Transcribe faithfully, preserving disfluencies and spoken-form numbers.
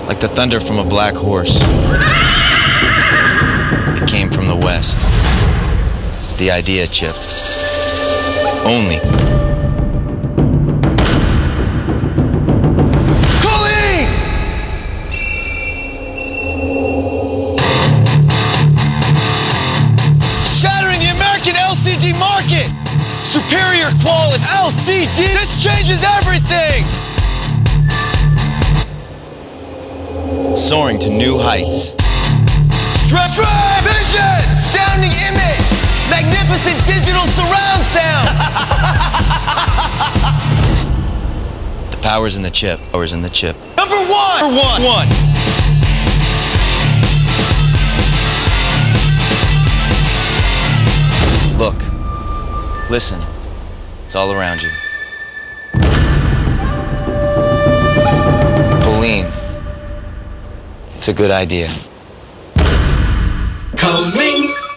like the thunder from a black horse. It came from the west. The idea chip. Only. Kolin! Shattering the American L C D market! Superior quality L C D! This changes everything! Soaring to new heights. Stretch vision! Astounding image! Magnificent digital surround sound! The power's in the chip. Power's in the chip. Number one! Number one! One! Look. Listen. It's all around you. Kolin. It's a good idea. Kolin